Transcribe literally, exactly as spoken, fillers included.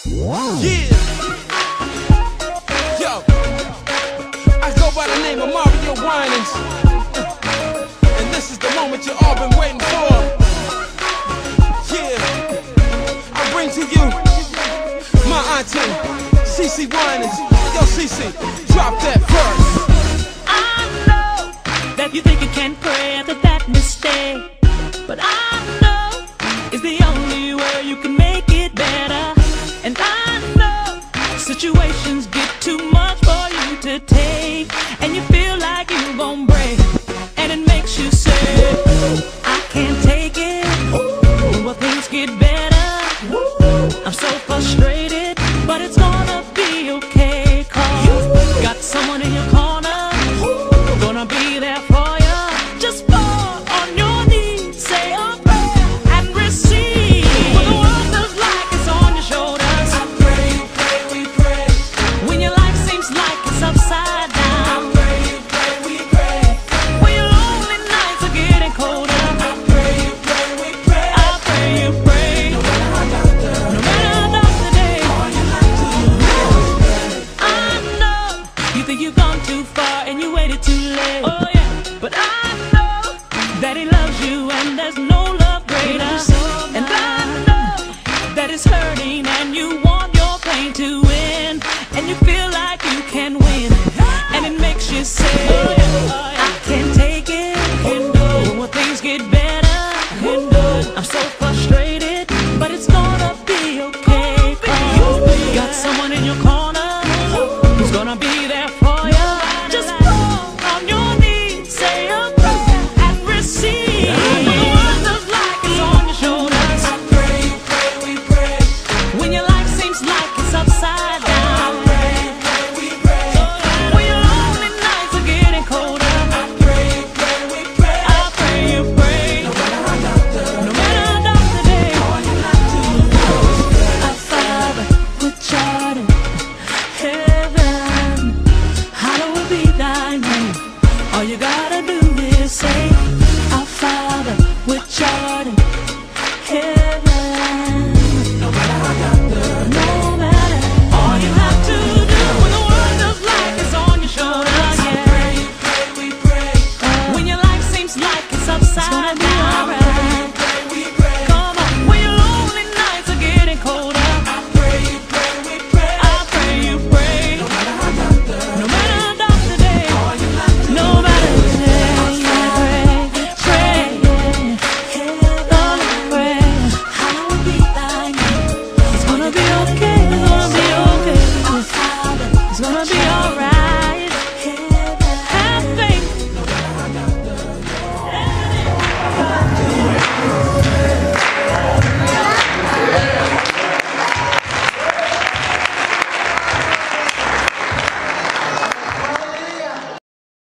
Yeah. Yo, I go by the name of Mario Winans, and this is the moment you all been waiting for. Yeah, I bring to you my auntie, CeCe Winans. Yo, CeCe, drop that verse. I know that you think you can pray after that mistake, but I know it's the only way you can make it better. And I know situations get too much for you to take, and you feel like you gon' break, and it makes you say, I can't take it. Will things get better? I'm so